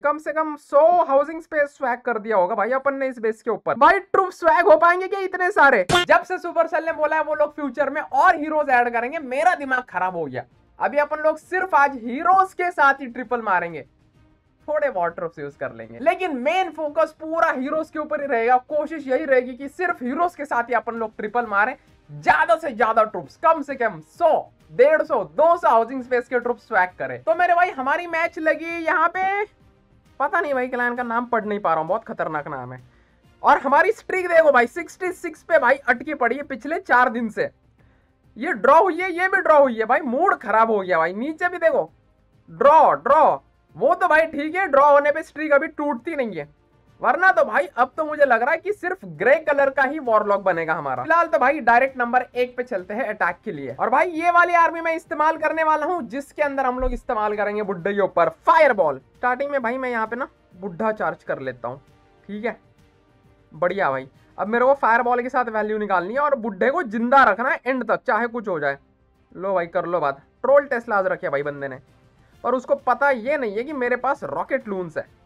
कम से कम 100 housing space swag कर दिया होगा भाई अपन ने इस बेस के ऊपर। भाई ट्रूप स्वैग हो पाएंगे क्या इतने सारे? जब से सुपरसेल ने बोला है वो लोग फ्यूचर में और हीरोज ऐड करेंगे, मेरा दिमाग खराब हो गया। अभी अपन लोग सिर्फ आज हीरोज के साथ ही ट्रिपल मारेंगे, थोड़े वाटर्स यूज कर लेंगे, लेकिन मेन फोकस पूरा हीरोज के ऊपर ही रहेगा। कोशिश यही रहेगी कि सिर्फ हीरोज के साथ ही अपन लोग ट्रिपल मारें, ज्यादा से ज्यादा ट्रूप्स, कम से कम 100, 150, 200 हाउसिंग स्पेस के ट्रूप्स स्वैग करें। तो मेरे भाई हमारी मैच लगी यहाँ पे, पता नहीं भाई क्लान का नाम पढ़ नहीं पा रहा हूँ, बहुत खतरनाक नाम है। और हमारी स्ट्रीक देखो भाई 66 पे भाई अटकी पड़ी है पिछले 4 दिन से। ये ड्रॉ हुई है, ये भी ड्रॉ हुई है भाई, मूड खराब हो गया भाई। नीचे भी देखो ड्रॉ ड्रॉ, वो तो भाई ठीक है, ड्रॉ होने पे स्ट्रीक अभी टूटती नहीं है, वरना तो भाई अब तो मुझे लग रहा है कि सिर्फ ग्रे कलर का ही वॉरलॉक बनेगा हमारा। फिलहाल तो भाई डायरेक्ट नंबर 1 पे चलते हैं अटैक के लिए। और भाई ये वाली आर्मी मैं इस्तेमाल करने वाला हूं, जिसके अंदर हम लोग इस्तेमाल करेंगे बुड्ढे के ऊपर फायरबॉल। स्टार्टिंग में भाई मैं यहाँ पे ना बुड्ढा चार्ज कर लेता हूँ, ठीक है, बढ़िया भाई। अब मेरे को फायरबॉल के साथ वैल्यू निकालनी है और बुड्ढे को जिंदा रखना है एंड तक, चाहे कुछ हो जाए। लो भाई कर लो बात। ट्रोल टेस्लाज रखे भाई बंदे ने, पर उसको पता ये नहीं है कि मेरे पास रॉकेट लून्स है।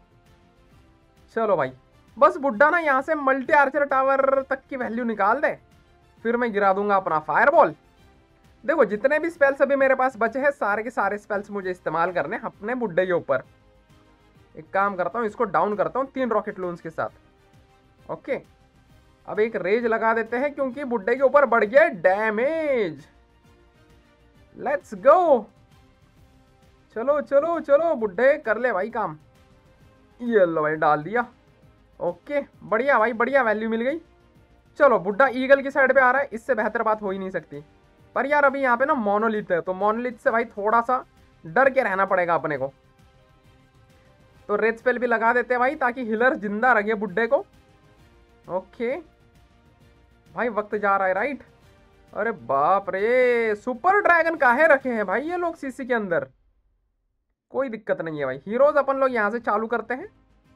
चलो भाई बस बुड्ढा ना यहाँ से मल्टी आर्चर टावर तक की वैल्यू निकाल दे, फिर मैं गिरा दूंगा अपना फायरबॉल। देखो जितने भी स्पेल्स अभी मेरे पास बचे हैं, सारे के सारे स्पेल्स मुझे इस्तेमाल करने अपने बुड्ढे के ऊपर। एक काम करता हूँ, इसको डाउन करता हूँ 3 रॉकेट लून्स के साथ। ओके, अब एक रेज लगा देते हैं क्योंकि बुड्ढे के ऊपर बढ़ गया डैमेज। लेट्स गो, चलो चलो चलो बुड्ढे कर ले भाई काम। ये लो भाई डाल दिया। ओके बढ़िया भाई, बढ़िया वैल्यू मिल गई। चलो बुड्ढा ईगल की साइड पे आ रहा है, इससे बेहतर बात हो ही नहीं सकती। पर यार अभी यहाँ पे ना मोनोलिथ है, तो मोनोलिथ से भाई थोड़ा सा डर के रहना पड़ेगा अपने को। तो रेड स्पेल भी लगा देते हैं भाई, ताकि हिलर जिंदा रखे बुड्ढे को। ओके भाई वक्त जा रहा है राइट। अरे बाप रे, सुपर ड्रैगन काहे रखे हैं भाई ये लोग सीसी के अंदर? कोई दिक्कत नहीं है भाई, हीरोज अपन लोग यहाँ से चालू करते हैं।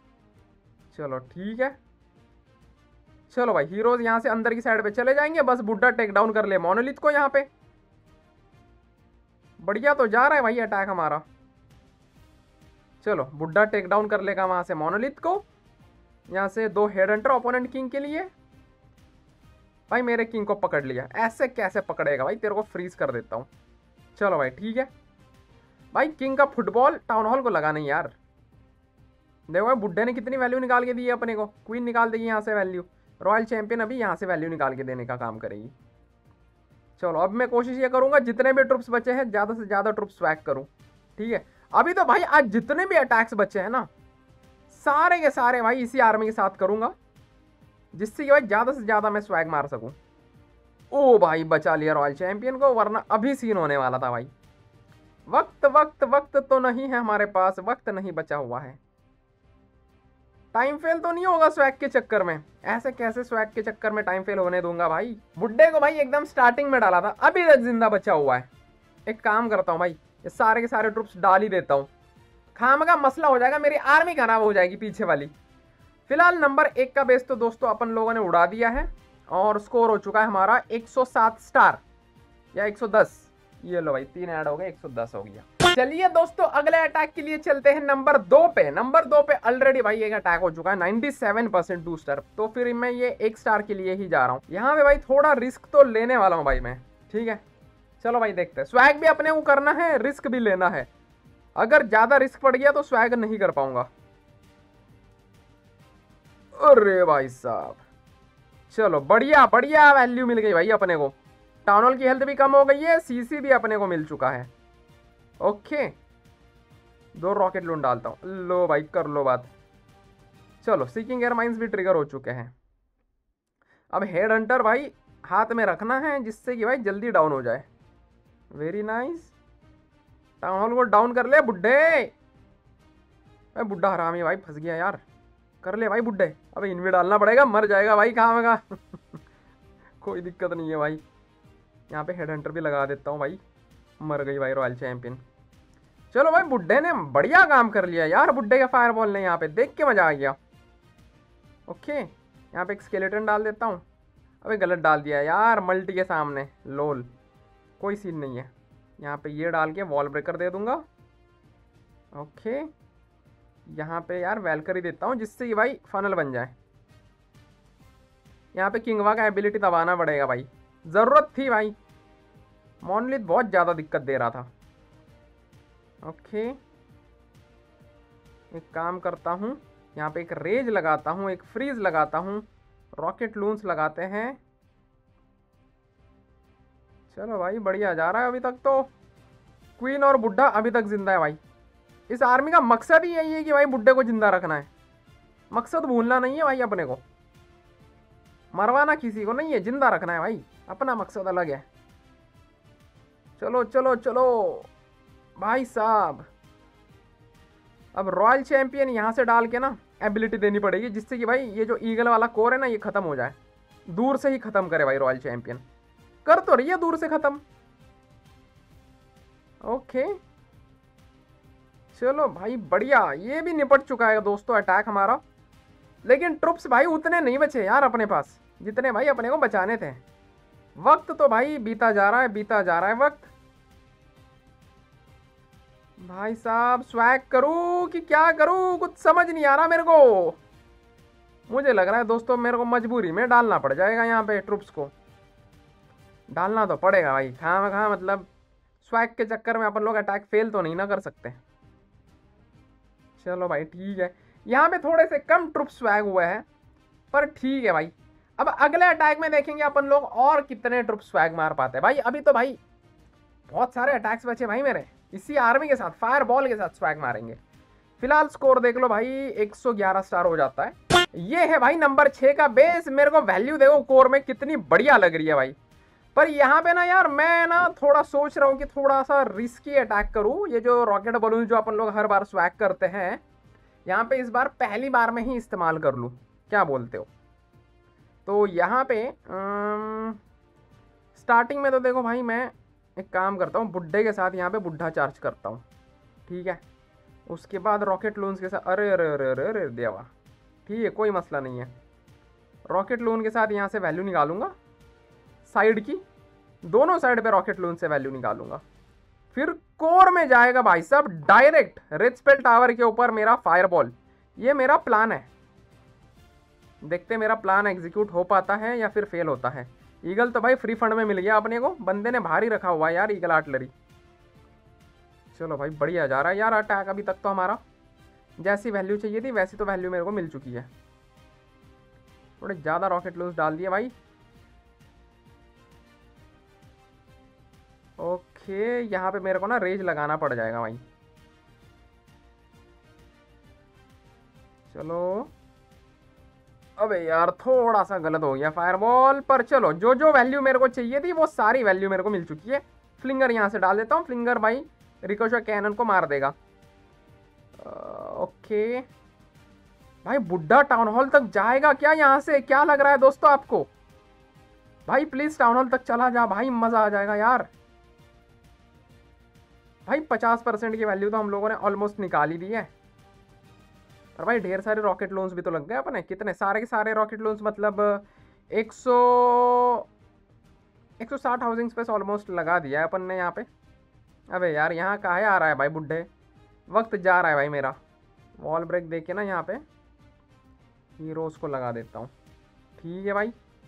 चलो ठीक है, चलो भाई हीरोज यहाँ से अंदर की साइड पे चले जाएंगे, बस बुड्ढा टेक डाउन कर ले मोनोलिथ को यहाँ पे। बढ़िया तो जा रहा है भाई अटैक हमारा। चलो बुड्ढा टेक डाउन कर लेगा वहां से मोनोलिथ को। यहाँ से 2 हेड हंटर ओपोनेंट किंग के लिए। भाई मेरे किंग को पकड़ लिया, ऐसे कैसे पकड़ेगा भाई, तेरे को फ्रीज कर देता हूँ। चलो भाई ठीक है भाई, किंग का फुटबॉल टाउन हॉल को लगा नहीं यार। देखो भाई बुड्ढे ने कितनी वैल्यू निकाल के दी है अपने को, क्वीन निकाल देगी यहाँ से वैल्यू, रॉयल चैंपियन अभी यहाँ से वैल्यू निकाल के देने का काम करेगी। चलो अब मैं कोशिश ये करूंगा जितने भी ट्रुप्स बचे हैं ज़्यादा से ज़्यादा ट्रुप्स स्वैग करूँ, ठीक है। अभी तो भाई आज जितने भी अटैक्स बचे हैं ना, सारे के सारे भाई इसी आर्मी के साथ करूंगा, जिससे कि भाई ज़्यादा से ज़्यादा मैं स्वैग मार सकूं। ओ भाई बचा लिया रॉयल चैंपियन को, वरना अभी सीन होने वाला था भाई। वक्त वक्त वक्त तो नहीं है हमारे पास, वक्त नहीं बचा हुआ है। टाइम फेल तो नहीं होगा स्वैग के चक्कर में? ऐसे कैसे स्वैग के चक्कर में टाइम फेल होने दूंगा भाई। बुड्ढे को भाई एकदम स्टार्टिंग में डाला था, अभी तक जिंदा बचा हुआ है। एक काम करता हूँ भाई, ये सारे के सारे ट्रुप्स डाल ही देता हूँ, खाम का मसला हो जाएगा, मेरी आर्मी खराब हो जाएगी पीछे वाली। फिलहाल नंबर 1 का बेस तो दोस्तों अपन लोगों ने उड़ा दिया है, और स्कोर हो चुका है हमारा 107 स्टार या 110। ये लो भाई 3 ऐड हो गए, 110 हो गया। चलिए दोस्तों अगले अटैक के लिए चलते हैं नंबर 2 पे। नंबर 2 पे ऑलरेडी भाई एक अटैक हो चुका है 97% 2 स्टार, तो फिर मैं ये 1 स्टार के लिए ही जा रहा हूँ। यहाँ पे भाई थोड़ा रिस्क तो लेने वाला हूँ भाई मैं, ठीक है। चलो भाई देखते हैं, स्वैग भी अपने को करना है, रिस्क भी लेना है। अगर ज्यादा रिस्क पड़ गया तो स्वैग नहीं कर पाऊंगा। अरे भाई साहब, चलो बढ़िया बढ़िया वैल्यू मिल गई भाई अपने को। टाउन हॉल की हेल्थ भी कम हो गई है, सीसी भी अपने को मिल चुका है। ओके 2 रॉकेट लून डालता हूँ, लो भाई कर लो बात। चलो सीकिंग एयर माइंस भी ट्रिगर हो चुके हैं। अब हेड हंटर भाई हाथ में रखना है, जिससे कि भाई जल्दी डाउन हो जाए। वेरी नाइस, टाउन हॉल को डाउन कर ले बुड्ढे। भाई बुड्ढा हरामी भाई फंस गया यार, कर ले भाई बुड्ढे। अब इनवी डालना पड़ेगा, मर जाएगा भाई कहाँ का। कोई दिक्कत नहीं है भाई, यहाँ पे हेड हंटर भी लगा देता हूँ भाई। मर गई भाई रॉयल चैंपियन। चलो भाई बुड्ढे ने बढ़िया काम कर लिया यार, बुड्ढे के फायरबॉल ने यहाँ पे देख के मजा आ गया। ओके यहाँ पे एक स्केलेटन डाल देता हूँ। अबे गलत डाल दिया यार, मल्टी के सामने, लोल। कोई सीन नहीं है, यहाँ पे ये डाल के वॉल ब्रेकर दे दूंगा। ओके यहाँ पे यार वैल्करी देता हूँ जिससे कि भाई फनल बन जाए। यहाँ पे किंगवा का एबिलिटी दबाना पड़ेगा भाई, ज़रूरत थी भाई। मोनलिथ बहुत ज़्यादा दिक्कत दे रहा था। ओके, एक काम करता हूँ, यहाँ पे एक रेज लगाता हूँ, एक फ्रीज लगाता हूँ, रॉकेट लून्स लगाते हैं। चलो भाई बढ़िया जा रहा है अभी तक तो। क्वीन और बुड्ढा अभी तक जिंदा है भाई। इस आर्मी का मकसद ही यही है कि भाई बुड्ढे को जिंदा रखना है। मकसद भूलना नहीं है भाई, अपने को मरवाना किसी को नहीं है, जिंदा रखना है भाई, अपना मकसद अलग है। चलो चलो चलो भाई साहब। अब रॉयल चैंपियन यहाँ से डाल के ना एबिलिटी देनी पड़ेगी जिससे कि भाई ये जो ईगल वाला कोर है ना ये खत्म हो जाए। दूर से ही खत्म करे भाई रॉयल चैंपियन, कर तो रही है दूर से खत्म। ओके चलो भाई बढ़िया, ये भी निपट चुका है दोस्तों अटैक हमारा। लेकिन ट्रुप्स भाई उतने नहीं बचे यार अपने पास जितने भाई अपने को बचाने थे। वक्त तो भाई बीता जा रहा है, बीता जा रहा है वक्त। भाई साहब स्वैग करूं कि क्या करूं, कुछ समझ नहीं आ रहा मेरे को। मुझे लग रहा है दोस्तों मेरे को मजबूरी में डालना पड़ जाएगा यहाँ पे, ट्रुप्स को डालना तो पड़ेगा भाई। खाम मतलब स्वैग के चक्कर में अपन लोग अटैक फेल तो नहीं ना कर सकते। चलो भाई ठीक है, यहाँ पे थोड़े से कम ट्रुप स्वैग हुए हैं पर ठीक है भाई। अब अगले अटैक में देखेंगे अपन लोग और कितने ट्रुप स्वैग मार पाते हैं भाई। अभी तो भाई बहुत सारे अटैक्स बचे भाई मेरे, इसी आर्मी के साथ फायर बॉल के साथ स्वैग मारेंगे। फिलहाल स्कोर देख लो भाई 111 स्टार हो जाता है। ये है भाई नंबर 6 का बेस। मेरे को वैल्यू देखो कोर में कितनी बढ़िया लग रही है भाई। पर यहाँ पे ना यार मैं ना थोड़ा सोच रहा हूँ कि थोड़ा सा रिस्की अटैक करूँ। ये जो रॉकेट बलून जो अपन लोग हर बार स्वैग करते हैं, यहाँ पे इस बार पहली बार में ही इस्तेमाल कर लूँ, क्या बोलते हो? तो यहाँ पे स्टार्टिंग में तो देखो भाई मैं एक काम करता हूँ, बुड्ढे के साथ यहाँ पे बुड्ढा चार्ज करता हूँ, ठीक है। उसके बाद रॉकेट लून्स के साथ, अरे अरे अरे अरे अरे देवा, ठीक है कोई मसला नहीं है। रॉकेट लून के साथ यहाँ से वैल्यू निकालूंगा साइड की, दोनों साइड पे रॉकेट लून से वैल्यू निकालूंगा। फिर कोर में जाएगा भाई साहब डायरेक्ट रेड स्पेल टावर के ऊपर मेरा फायरबॉल। ये मेरा प्लान है, देखते मेरा प्लान एग्जीक्यूट हो पाता है या फिर फेल होता है। ईगल तो भाई फ्री फंड में मिल गया अपने को, बंदे ने भारी रखा हुआ है यार ईगल आर्टिलरी। चलो भाई बढ़िया जा रहा है यार अटैक अभी तक तो हमारा। जैसी वैल्यू चाहिए थी वैसी तो वैल्यू मेरे को मिल चुकी है। थोड़े ज़्यादा रॉकेट लूज डाल दिए भाई। ओके यहाँ पे मेरे को ना रेज लगाना पड़ जाएगा भाई। चलो अबे यार थोड़ा सा गलत हो गया फायरबॉल, पर चलो जो जो वैल्यू मेरे को चाहिए थी वो सारी वैल्यू मेरे को मिल चुकी है। फ्लिंगर यहाँ से डाल देता हूँ, फ्लिंगर भाई रिकोशा कैनन को मार देगा। ओके भाई बुड्ढा टाउन हॉल तक जाएगा क्या यहाँ से, क्या लग रहा है दोस्तों आपको? भाई प्लीज टाउन हॉल तक चला जा भाई, मजा आ जाएगा यार। भाई 50% की वैल्यू तो हम लोगों ने ऑलमोस्ट निकाल ही दी है। और भाई ढेर सारे रॉकेट लोन्स भी तो लग गए अपने, कितने सारे के सारे रॉकेट लोन्स, मतलब 160 हाउसिंग स्पेस ऑलमोस्ट लगा दिया है अपन ने यहाँ पे। अबे यार यहाँ काहे आ रहा है भाई बुड्ढे, वक्त जा रहा है भाई मेरा। वॉल ब्रेक दे के ना यहाँ पे हीरोज को लगा देता हूँ, ठीक है भाई।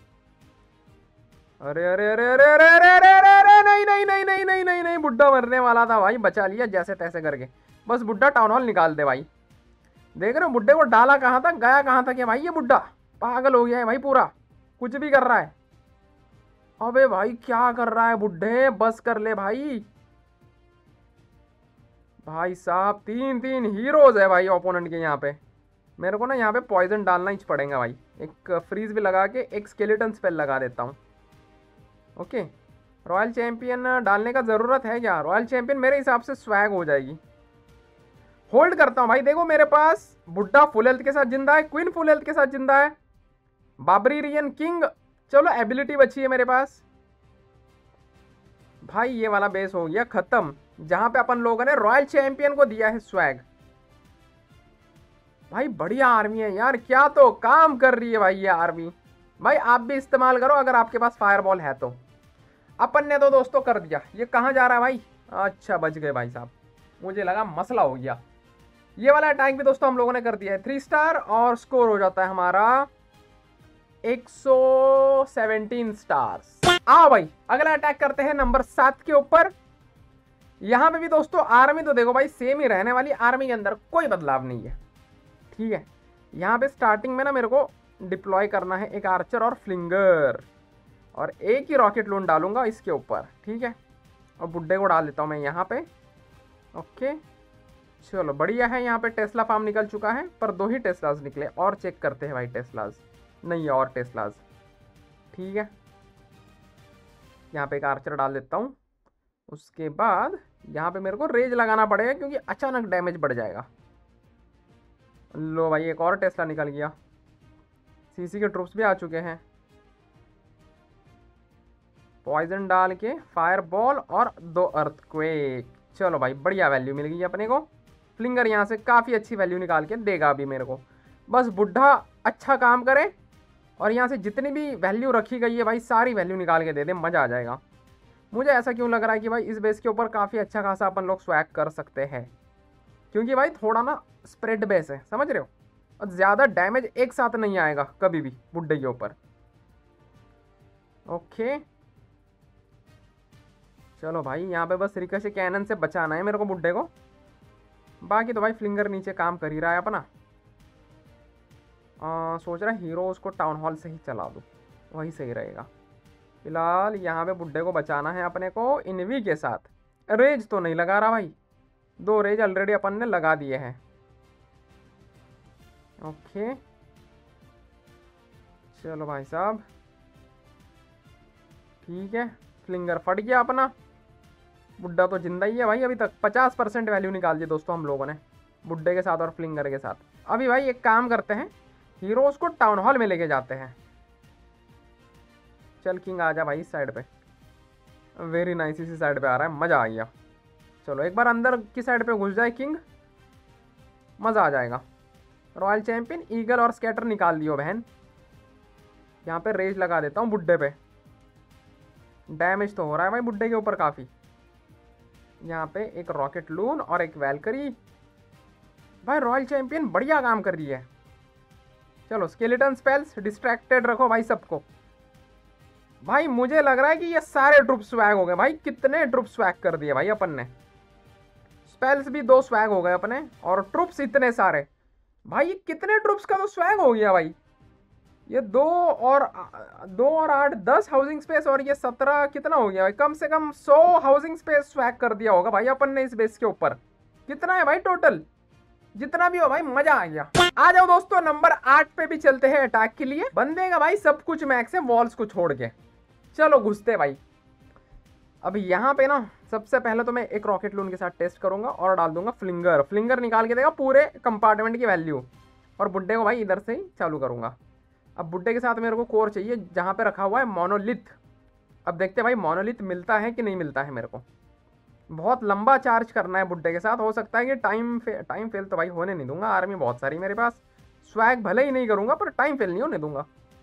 अरे अरे अरे अरे अरे अरे अरे अरे अरे नहीं नहीं नहीं नहीं नहीं नहीं नहीं, बुड्ढा मरने वाला था भाई, बचा लिया जैसे तैसे करके। बस बुड्ढा टाउन हॉल निकाल दे भाई। देख रहे हो बुड्ढे को डाला कहाँ तक, गया कहाँ तक है भाई। ये बुड्ढा पागल हो गया है भाई पूरा, कुछ भी कर रहा है। अबे भाई क्या कर रहा है बुड्ढे, बस कर ले भाई। भाई साहब 3 हीरोज है भाई ओपोनेंट के यहाँ पे। मेरे को ना यहाँ पे पॉइजन डालना ही पड़ेगा भाई। एक फ्रीज भी लगा के एक स्केलेटन स्पेल लगा देता हूँ। ओके रॉयल चैंपियन डालने का ज़रूरत है क्या? रॉयल चैंपियन मेरे हिसाब से स्वैग हो जाएगी। होल्ड करता हूँ भाई। देखो मेरे पास बुड्ढा फुल हेल्थ के साथ जिंदा है, क्वीन फुल हेल्थ के साथ जिंदा है, बाबरीरियन किंग चलो एबिलिटी बची है मेरे पास। भाई ये वाला बेस हो गया खत्म, जहां पे अपन लोगों ने रॉयल चैंपियन को दिया है स्वैग। भाई बढ़िया आर्मी है यार, क्या तो काम कर रही है भाई ये आर्मी। भाई आप भी इस्तेमाल करो अगर आपके पास फायरबॉल है तो। अपन ने तो दोस्तों कर दिया। ये कहाँ जा रहा है भाई? अच्छा बच गए भाई साहब, मुझे लगा मसला हो गया। ये वाला अटैक भी दोस्तों हम लोगों ने कर दिया है 3 स्टार और स्कोर हो जाता है हमारा 117 स्टार्स। आओ भाई अगला अटैक करते हैं नंबर 7 के ऊपर। यहां पे भी दोस्तों आर्मी तो देखो भाई सेम ही रहने वाली, आर्मी के अंदर कोई बदलाव नहीं है। ठीक है, यहाँ पे स्टार्टिंग में ना मेरे को डिप्लॉय करना है एक आर्चर और फ्लिंगर, और एक ही रॉकेट लून डालूंगा इसके ऊपर। ठीक है, और बुड्ढे को डाल देता हूँ मैं यहाँ पे। ओके चलो बढ़िया है। यहाँ पे टेस्ला फार्म निकल चुका है, पर 2 ही टेस्लाज निकले, और चेक करते हैं भाई टेस्लाज नहीं है और टेस्लाज। ठीक है, यहाँ पे एक आर्चर डाल देता हूँ। उसके बाद यहाँ पे मेरे को रेज लगाना पड़ेगा क्योंकि अचानक डैमेज बढ़ जाएगा। लो भाई एक और टेस्ला निकल गया। सीसी के ट्रूप्स भी आ चुके हैं। पॉइजन डाल के फायर बॉल और 2 अर्थक्वेक। चलो भाई बढ़िया वैल्यू मिल गई अपने को। फ्लिंगर यहाँ से काफ़ी अच्छी वैल्यू निकाल के देगा अभी मेरे को। बस बुढ़ा अच्छा काम करे और यहाँ से जितनी भी वैल्यू रखी गई है भाई सारी वैल्यू निकाल के दे दे, मज़ा आ जाएगा। मुझे ऐसा क्यों लग रहा है कि भाई इस बेस के ऊपर काफ़ी अच्छा खासा अपन लोग स्वैग कर सकते हैं, क्योंकि भाई थोड़ा ना स्प्रेड बेस है, समझ रहे हो, और ज़्यादा डैमेज एक साथ नहीं आएगा कभी भी बुड्ढे के ऊपर। ओके चलो भाई यहाँ पे बस रिकॉशे कैनन से बचाना है मेरे को बुड्ढे को। बाकी तो भाई फ्लिंगर नीचे काम कर ही रहा है अपना। सोच रहा हीरो उसको टाउन हॉल से ही चला दूँ, वही सही रहेगा। फिलहाल यहाँ पे बुड्ढे को बचाना है अपने को इनवी के साथ। रेज तो नहीं लगा रहा भाई, 2 रेज ऑलरेडी अपन ने लगा दिए हैं। ओके चलो भाई साहब ठीक है, फ्लिंगर फट गया अपना। बुड्ढा तो जिंदा ही है भाई, अभी तक 50% वैल्यू निकाल दी दोस्तों हम लोगों ने बुड्ढे के साथ और फ्लिंगर के साथ। अभी भाई एक काम करते हैं, हीरोज को टाउन हॉल में लेके जाते हैं। चल किंग आ जा भाई इस साइड पे। वेरी नाइस, इसी साइड पे आ रहा है, मज़ा आ गया। चलो एक बार अंदर की साइड पे घुस जाए किंग, मज़ा आ जाएगा। रॉयल चैंपियन ईगल और स्कैटर निकाल दियो बहन। यहाँ पे रेज लगा देता हूँ बुड्ढे पे। डैमेज तो हो रहा है भाई बुड्ढे के ऊपर काफ़ी। यहाँ पे एक रॉकेट लून और एक वैल्करी। भाई रॉयल चैंपियन बढ़िया काम कर रही है। चलो स्केलेटन स्पेल्स डिस्ट्रैक्टेड रखो भाई सबको। भाई मुझे लग रहा है कि ये सारे ट्रुप स्वैग हो गए भाई। कितने ट्रुप स्वैग कर दिए भाई अपन ने। स्पेल्स भी 2 स्वैग हो गए अपने, और ट्रुप्स इतने सारे। भाई ये कितने ट्रुप्स का तो स्वैग हो गया भाई। ये 2 और 8 10 हाउसिंग स्पेस, और ये 17 कितना हो गया भाई। कम से कम 100 हाउसिंग स्पेस स्वैग कर दिया होगा भाई अपन ने इस बेस के ऊपर। कितना है भाई टोटल, जितना भी हो भाई मजा आ गया। आ जाओ दोस्तों नंबर 8 पे भी चलते हैं अटैक के लिए। बंदेगा भाई सब कुछ मैक्स है वॉल्स को छोड़ के। चलो घुसते भाई। अब यहाँ पे ना सबसे पहले तो मैं एक रॉकेट लून के साथ टेस्ट करूंगा और डाल दूंगा फ्लिंगर। फ्लिंगर निकाल के देगा पूरे कंपार्टमेंट की वैल्यू, और बुड्ढे को भाई इधर से ही चालू करूंगा। अब बुड्ढे के साथ मेरे को कोर चाहिए जहाँ पे रखा हुआ है मोनोलिथ। अब देखते हैं भाई मोनोलिथ मिलता है कि नहीं मिलता है। मेरे को बहुत लंबा चार्ज करना है बुड्ढे के साथ। हो सकता है कि टाइम फेल तो भाई होने नहीं दूंगा। आर्मी बहुत सारी मेरे पास, स्वैग भले ही नहीं करूंगा पर टाइम फेल नहीं होने दूंगा।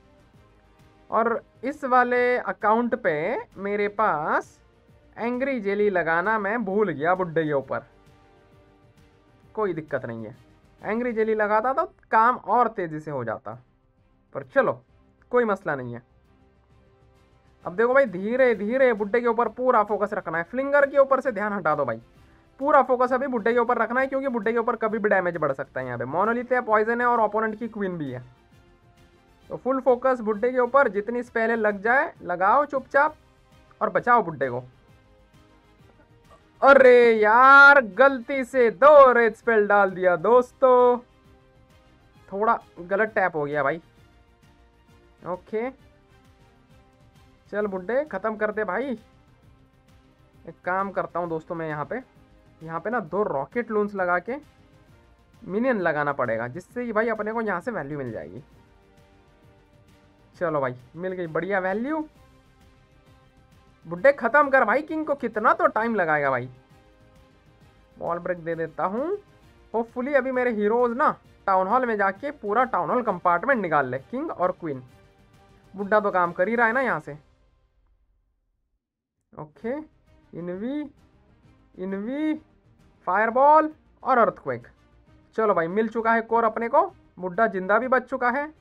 और इस वाले अकाउंट पे मेरे पास एंग्री जेली लगाना मैं भूल गया बुड्ढे के ऊपर। कोई दिक्कत नहीं है, एंग्री जेली लगाता तो काम और तेजी से हो जाता, पर चलो कोई मसला नहीं है। अब देखो भाई धीरे धीरे बुड्ढे के ऊपर पूरा फोकस रखना है। फ्लिंगर के ऊपर से ध्यान हटा दो भाई, पूरा फोकस अभी बुड्ढे के ऊपर रखना है, क्योंकि बुड्ढे के ऊपर कभी भी डैमेज बढ़ सकता है। यहाँ पे मोनोलिथ है, पॉइजन है और ओपोनेंट की क्वीन भी है। तो फुल फोकस बुड्ढे के ऊपर, जितनी स्पेलें लग जाए लगाओ चुपचाप और बचाओ बुड्ढे को। अरे यार गलती से 2 रेड स्पेल डाल दिया दोस्तों, थोड़ा गलत टैप हो गया भाई। ओके चल बुड्ढे खत्म कर दे भाई। एक काम करता हूँ दोस्तों मैं यहाँ पे ना 2 रॉकेट लून्स लगा के मिनियन लगाना पड़ेगा, जिससे कि भाई अपने को यहाँ से वैल्यू मिल जाएगी। चलो भाई मिल गई बढ़िया वैल्यू। बुड्ढे खत्म कर भाई किंग को, कितना तो टाइम लगाएगा भाई। वॉल ब्रेक दे देता हूँ। होपफुली अभी मेरे हीरोज ना टाउन हॉल में जाके पूरा टाउन हॉल कंपार्टमेंट निकाल ले, किंग और क्वीन। बुड्ढा तो काम कर ही रहा है ना यहाँ से। ओके इनवी फायरबॉल और अर्थक्वेक। चलो भाई मिल चुका है कोर अपने को, बुड्ढा जिंदा भी बच चुका है।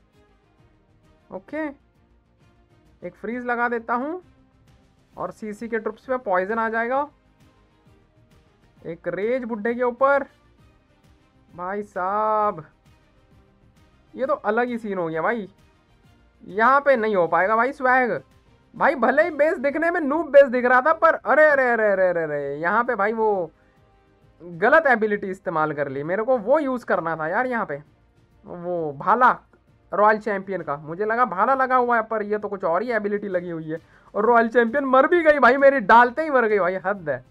ओके, एक फ्रीज लगा देता हूँ और सीसी के ट्रुप्स पे पॉइजन आ जाएगा। एक रेज बुड्ढे के ऊपर। भाई साहब ये तो अलग ही सीन हो गया भाई, यहाँ पे नहीं हो पाएगा भाई स्वैग। भाई भले ही बेस दिखने में नूब बेस दिख रहा था, पर अरे अरे अरे अरे अरे अरे यहाँ पे भाई वो गलत एबिलिटी इस्तेमाल कर ली। मेरे को वो यूज़ करना था यार यहाँ पे, वो भाला रॉयल चैंपियन का। मुझे लगा भाला लगा हुआ है, पर ये तो कुछ और ही एबिलिटी लगी हुई है। और रॉयल चैंपियन मर भी गई भाई, मेरी डालते ही मर गई भाई, हद है।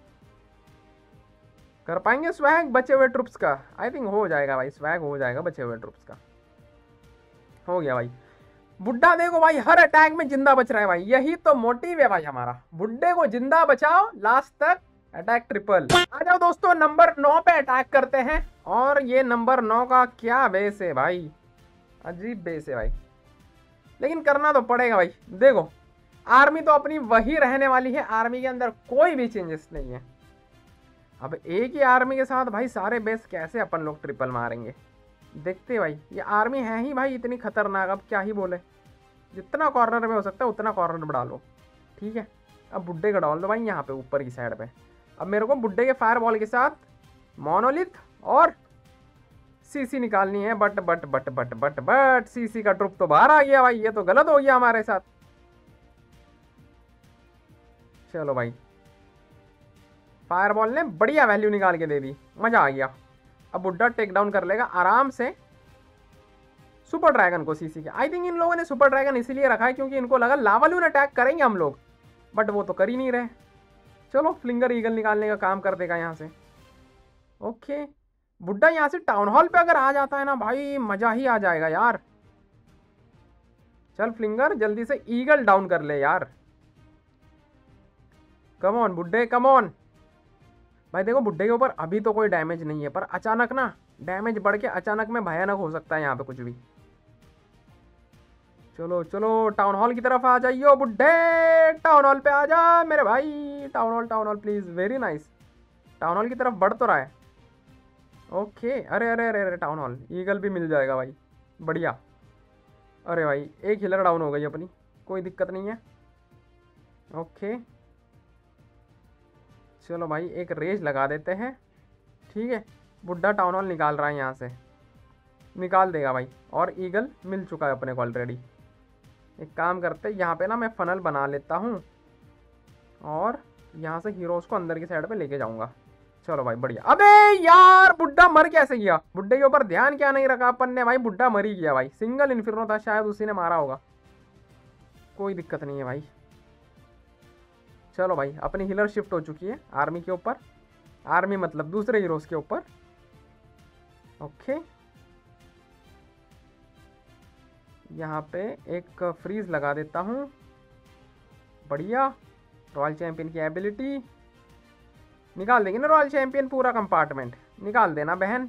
कर पाएंगे स्वैग बचे हुए ट्रुप्स का? आई थिंक हो जाएगा भाई, स्वैग हो जाएगा बचे हुए ट्रुप्स का। हो गया भाई। बुड्ढा देखो भाई हर अटैक में जिंदा बच रहा है भाई, यही तो मोटिव है भाई हमारा, बुड्ढे को जिंदा बचाओ लास्ट तक, अटैक ट्रिपल। आ जाओ दोस्तों नंबर 9 पे अटैक करते हैं। और ये नंबर 9 का क्या बेस है भाई, अजीब बेस है भाई, लेकिन करना तो पड़ेगा भाई। देखो आर्मी तो अपनी वही रहने वाली है, आर्मी के अंदर कोई भी चेंजेस नहीं है। अब एक ही आर्मी के साथ भाई सारे बेस कैसे अपन लोग ट्रिपल मारेंगे, देखते भाई। ये आर्मी है ही भाई इतनी खतरनाक, अब क्या ही बोले। जितना कॉर्नर में हो सकता है उतना कॉर्नर में डालो, ठीक है। अब बुड्ढे का डाल दो भाई यहाँ पे ऊपर की साइड पे। अब मेरे को बुड्ढे के फायर बॉल के साथ मोनोलिथ और सीसी निकालनी है, but but but but but but CC का ट्रुप तो बाहर आ गया भाई, ये तो गलत हो गया हमारे साथ। चलो भाई फायरबॉल ने बढ़िया वैल्यू निकाल के दे दी, मजा आ गया। अब बुड्ढा टेक डाउन कर लेगा आराम से सुपर ड्रैगन को सीसी के। आई थिंक इन लोगों ने सुपर ड्रैगन इसीलिए रखा है क्योंकि इनको लगा लावालून अटैक करेंगे हम लोग, बट वो तो कर ही नहीं रहे। चलो फ्लिंगर ईगल निकालने का काम कर देगा यहाँ से। ओके, बुड्ढा यहाँ से टाउन हॉल पे अगर आ जाता है ना भाई, मजा ही आ जाएगा यार। चल फ्लिंगर जल्दी से ईगल डाउन कर ले यार, कम ऑन बुड्ढे कम ऑन। भाई देखो बुड्ढे के ऊपर अभी तो कोई डैमेज नहीं है, पर अचानक ना डैमेज बढ़ के अचानक में भयानक हो सकता है यहाँ पे कुछ भी। चलो चलो टाउन हॉल की तरफ आ जाइयो बुड्ढे, टाउन हॉल पे आ जा मेरे भाई। Town hall please, very nice. Town hall की तरफ बढ़ तो रहा है। ओके, अरे अरे अरे अरे टाउन हॉल ईगल भी मिल जाएगा भाई, बढ़िया। अरे भाई एक हिलर डाउन हो गई अपनी, कोई दिक्कत नहीं है। ओके चलो भाई एक रेज लगा देते हैं, ठीक है। बुड्ढा टाउन हॉल निकाल रहा है यहाँ से, निकाल देगा भाई। और ईगल मिल चुका है अपने को ऑलरेडी। एक काम करते हैं यहाँ पे ना मैं फनल बना लेता हूँ और यहाँ से हीरोज़ को अंदर की साइड पे लेके जाऊँगा। चलो भाई बढ़िया। अबे यार बुड्ढा मर कैसे गया, बुड्ढे के ऊपर ध्यान क्या नहीं रखा अपन ने भाई, बुड्ढा मर ही गया भाई। सिंगल इन्फिर्नो था शायद, उसी ने मारा होगा, कोई दिक्कत नहीं है भाई। चलो भाई अपनी हीलर शिफ्ट हो चुकी है आर्मी के ऊपर, आर्मी मतलब दूसरे हीरोज़ के ऊपर। ओके यहाँ पे एक फ्रीज लगा देता हूँ, बढ़िया। रॉयल चैंपियन की एबिलिटी निकाल देंगे ना, रॉयल चैंपियन पूरा कंपार्टमेंट निकाल देना बहन।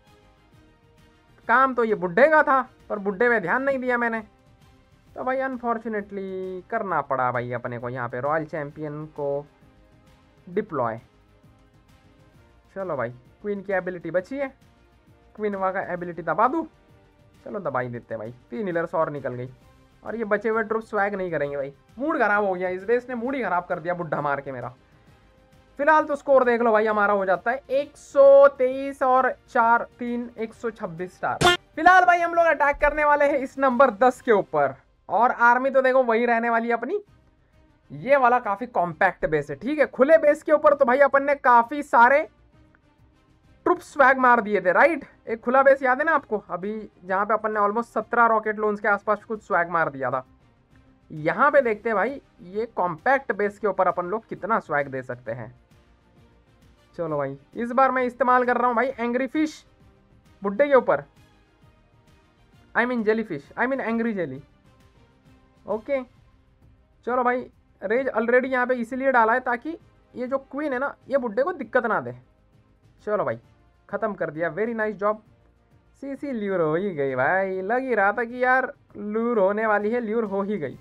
काम तो ये बुड्ढे का था, पर बुड्ढे पे ध्यान नहीं दिया मैंने, तो भाई अनफॉर्चुनेटली करना पड़ा भाई अपने को यहाँ पे रॉयल चैंपियन को डिप्लॉय। चलो भाई क्वीन की एबिलिटी बची है, क्वीन का एबिलिटी दबा दूँ। चलो दबा ही देते हैं भाई, 3 हीलर्स और निकल गई। और ये बचे हुए ट्रुप स्वैग नहीं करेंगे भाई, मूड खराब हो गया, इस बेस ने मूड ही खराब कर दिया बुड्ढा मार के मेरा। फिलहाल तो स्कोर देख लो भाई, हमारा हो जाता है 123 और 4 3 126 स्टार। फिलहाल भाई हम लोग अटैक करने वाले हैं इस नंबर 10 के ऊपर। और आर्मी तो देखो वही रहने वाली है अपनी, ये वाला काफी कॉम्पैक्ट बेस है, ठीक है। खुले बेस के ऊपर तो भाई अपन ने काफी सारे ट्रुप स्वैग मार दिए थे, राइट। एक खुला बेस याद है ना आपको, अभी जहाँ पे अपन ने ऑलमोस्ट 17 रॉकेट लॉन्च के आसपास कुछ स्वैग मार दिया था। यहाँ पे देखते हैं भाई ये कॉम्पैक्ट बेस के ऊपर अपन लोग कितना स्वैग दे सकते हैं। चलो भाई इस बार मैं इस्तेमाल कर रहा हूँ भाई एंग्री फिश बुड्ढे के ऊपर, I mean jelly fish, I mean angry jelly. Okay चलो भाई रेज ऑलरेडी यहाँ पे इसीलिए डाला है ताकि ये जो क्वीन है ना ये बुड्ढे को दिक्कत ना दे। चलो भाई ख़त्म कर दिया, very nice job. CC lure हो ही गई भाई, लग ही रहा था कि यार ल्यूर होने वाली है, ल्यूर हो ही गई।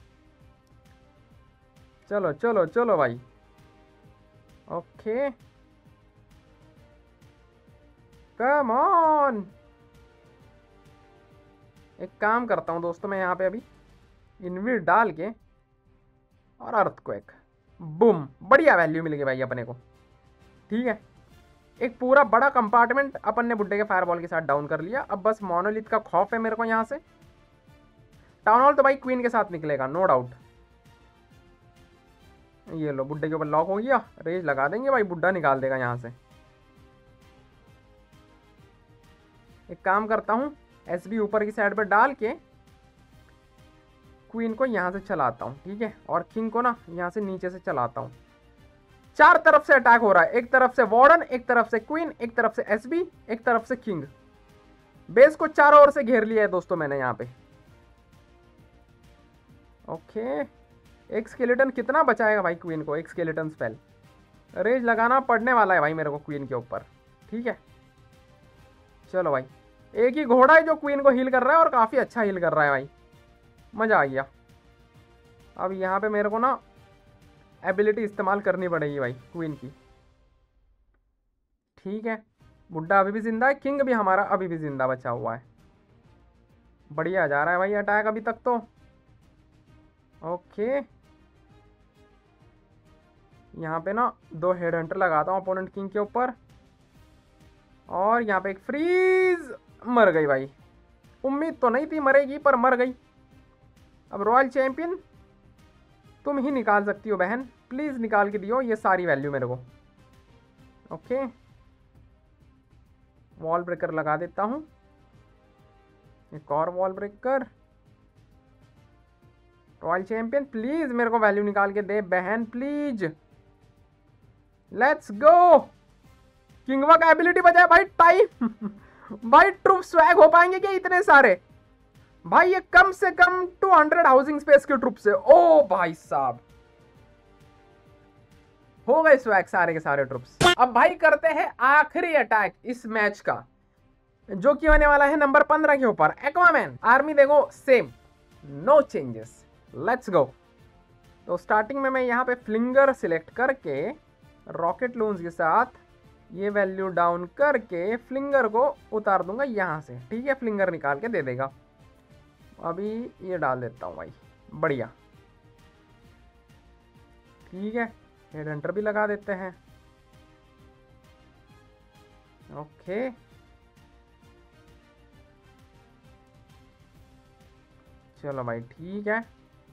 चलो चलो चलो भाई। Okay come on. एक काम करता हूँ दोस्तों, मैं यहाँ पे अभी इनविट डाल के और अर्थक्वेक, बूम, बढ़िया वैल्यू मिल गई भाई अपने को। ठीक है, एक पूरा बड़ा कंपार्टमेंट अपन ने बुड्ढे के फायरबॉल के साथ डाउन कर लिया। अब बस मोनोलिथ का खौफ है मेरे को यहाँ से। टाउन हॉल तो भाई क्वीन के साथ निकलेगा, नो डाउट। ये लो, बुड्ढे के ऊपर लॉक हो गया, रेज लगा देंगे भाई, बुड्ढा निकाल देगा यहाँ से। एक काम करता हूँ, एसबी ऊपर की साइड पर डाल के क्वीन को यहाँ से चलाता हूँ, ठीक है, और किंग को ना यहाँ से नीचे से चलाता हूँ। चार तरफ से अटैक हो रहा है, एक तरफ से वार्डन, एक तरफ से क्वीन, एक तरफ से एसबी, एक तरफ से किंग। बेस को चारों ओर से घेर लिया है दोस्तों मैंने यहाँ पे। ओके, एक स्केलेटन कितना बचाएगा भाई क्वीन को? एक स्केलेटन स्पेल, रेज लगाना पड़ने वाला है भाई मेरे को क्वीन के ऊपर। ठीक है, चलो भाई, एक ही घोड़ा है जो क्वीन को हील कर रहा है और काफी अच्छा हील कर रहा है भाई, मजा आ गया। अब यहाँ पे मेरे को ना एबिलिटी इस्तेमाल करनी पड़ेगी भाई क्वीन की। ठीक है, बुड्ढा अभी भी जिंदा है, किंग भी हमारा अभी भी जिंदा बचा हुआ है। बढ़िया जा रहा है भाई अटैक अभी तक तो। ओके, यहाँ पे ना 2 हेड हंटर लगाता हूँ अपोनेंट किंग के ऊपर, और यहाँ पे एक फ्रीज। मर गई भाई, उम्मीद तो नहीं थी मरेगी पर मर गई। अब रॉयल चैंपियन तुम ही निकाल सकती हो बहन, प्लीज निकाल के दियो ये सारी वैल्यू मेरे को। ओके, वॉल ब्रेकर लगा देता हूं, एक और wall breaker. Royal champion please मेरे को वैल्यू निकाल के दे बहन, प्लीज। लेट्स गो, किंगवा का एबिलिटी बजाए भाई टाइम। भाई ट्रूप स्वैग हो पाएंगे क्या इतने सारे? भाई ये कम से कम 200 हाउसिंग स्पेस के ट्रूप से। ओ भाई साहब, हो गए स्वैग सारे के सारे ट्रूप्स। अब भाई करते हैं आखिरी अटैक इस मैच का, जो कि होने वाला है नंबर 15 के ऊपर। एक्वामैन आर्मी देखो same, no changes. Let's go. तो स्टार्टिंग में मैं यहाँ पे फ्लिंगर सिलेक्ट करके रॉकेट लून्स के साथ ये वैल्यू डाउन करके फ्लिंगर को उतार दूंगा यहाँ से। ठीक है, फ्लिंगर निकाल के दे देगा। अभी ये डाल देता हूँ भाई, बढ़िया। ठीक है, हेड हंटर भी लगा देते हैं। ओके, चलो भाई ठीक है,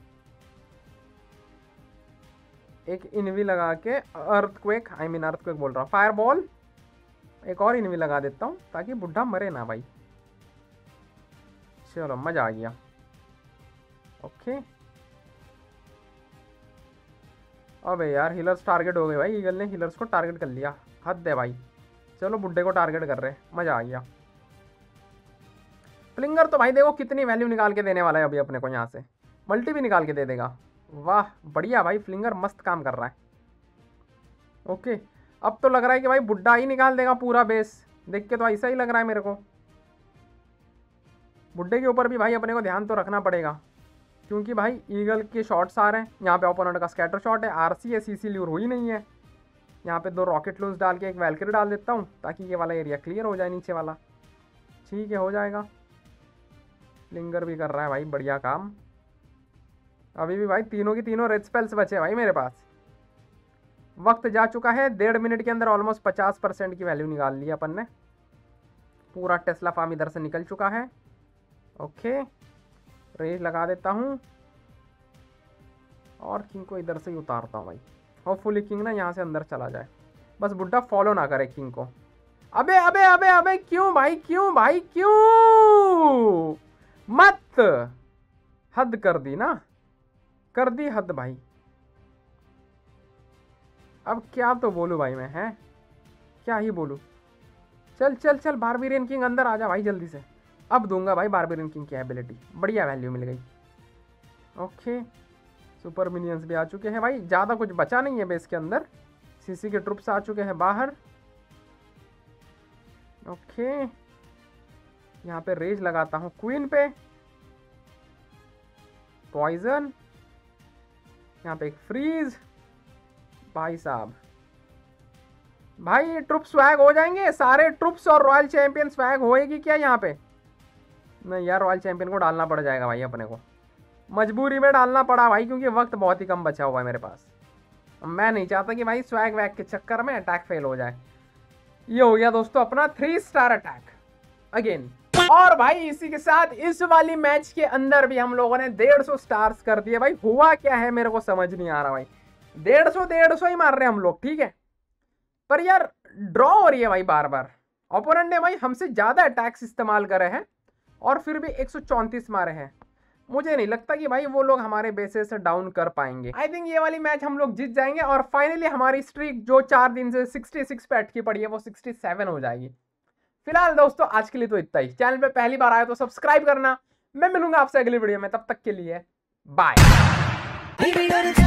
एक इनवी लगा के अर्थक्वेक, अर्थक्वेक बोल रहा हूँ, फायरबॉल, एक और इनवी लगा देता हूँ ताकि बुढ़ा मरे ना भाई। चलो मजा आ गया। ओके, अबे यार हीलर्स टारगेट हो गए भाई, ईगल ने हीलर्स को टारगेट कर लिया, हद है भाई। चलो बुड्ढे को टारगेट कर रहे, मजा आ गया। फ्लिंगर तो भाई देखो कितनी वैल्यू निकाल के देने वाला है अभी अपने को, यहाँ से मल्टी भी निकाल के दे देगा। वाह बढ़िया भाई, फ्लिंगर मस्त काम कर रहा है। ओके, अब तो लग रहा है कि भाई बुड्ढा ही निकाल देगा पूरा बेस, देख के तो ऐसा ही लग रहा है मेरे को। बुड्ढे के ऊपर भी भाई अपने को ध्यान तो रखना पड़ेगा, क्योंकि भाई ईगल के शॉट्स आ रहे हैं। यहाँ पे ओपोनेंट का स्कैटर शॉट है, आरसी है, सीसी ल्यूर हुई नहीं है। यहाँ पे 2 रॉकेट लूज डाल के एक वैल्किरी डाल देता हूँ ताकि ये वाला एरिया क्लियर हो जाए, नीचे वाला। ठीक है, हो जाएगा। फ्लिंगर भी कर रहा है भाई बढ़िया काम। अभी भी भाई तीनों की तीनों रेड स्पेल्स बचे भाई मेरे पास। वक्त जा चुका है, 1.5 मिनट के अंदर ऑलमोस्ट 50% की वैल्यू निकाल ली अपन ने। पूरा टेस्ला फार्म इधर से निकल चुका है। ओके, रेज लगा देता हूँ और किंग को इधर से ही उतारता हूँ भाई। होपफुली किंग ना यहाँ से अंदर चला जाए, बस बुड्ढा फॉलो ना करे किंग को। अबे अबे अबे अबे क्यों भाई, क्यों भाई, क्यों? मत, हद कर दी ना, कर दी हद भाई। अब क्या तो बोलूं भाई मैं, है क्या ही बोलूं। चल चल चल, बारबेरियन किंग अंदर आ जा भाई जल्दी से। अब दूंगा भाई बारबेरियन किंग की एबिलिटी, बढ़िया वैल्यू मिल गई। ओके, सुपर मिनियंस भी आ चुके हैं भाई, ज़्यादा कुछ बचा नहीं है बेस के अंदर। सीसी के ट्रुप्स आ चुके हैं बाहर। ओके, यहाँ पे रेज लगाता हूँ क्वीन पे, पॉइजन, यहाँ पे एक फ्रीज। भाई साहब भाई ट्रुप स्वैग हो जाएंगे सारे ट्रुप्स और रॉयल चैंपियन स्वैग होएगी क्या यहाँ पे? नहीं यार, रॉयल चैंपियन को डालना पड़ जाएगा भाई अपने को, मजबूरी में डालना पड़ा भाई, क्योंकि वक्त बहुत ही कम बचा हुआ है मेरे पास। मैं नहीं चाहता कि भाई स्वैग वैग के चक्कर में अटैक फेल हो जाए। ये हो गया दोस्तों अपना 3 स्टार अटैक अगेन। और भाई इसी के साथ इस वाली मैच के अंदर भी हम लोगों ने 150 स्टार्स कर दिए। भाई हुआ क्या है मेरे को समझ नहीं आ रहा भाई, 150 ही मार रहे हैं हम लोग, ठीक है, पर यार ड्रॉ हो रही है भाई बार बार। ओपोनेंट ने भाई हमसे ज्यादा अटैक्स इस्तेमाल करे हैं और फिर भी 134 मारे हैं। मुझे नहीं लगता कि भाई वो लोग हमारे बेसिस से डाउन कर पाएंगे। आई थिंक ये वाली मैच हम लोग जीत जाएंगे और फाइनली हमारी स्ट्रीक जो 4 दिन से 66 पे अटकी पड़ी है वो 67 हो जाएगी। फिलहाल दोस्तों आज के लिए तो इतना ही। चैनल पे पहली बार आए तो सब्सक्राइब करना। मैं मिलूंगा आपसे अगली वीडियो में, तब तक के लिए बाय।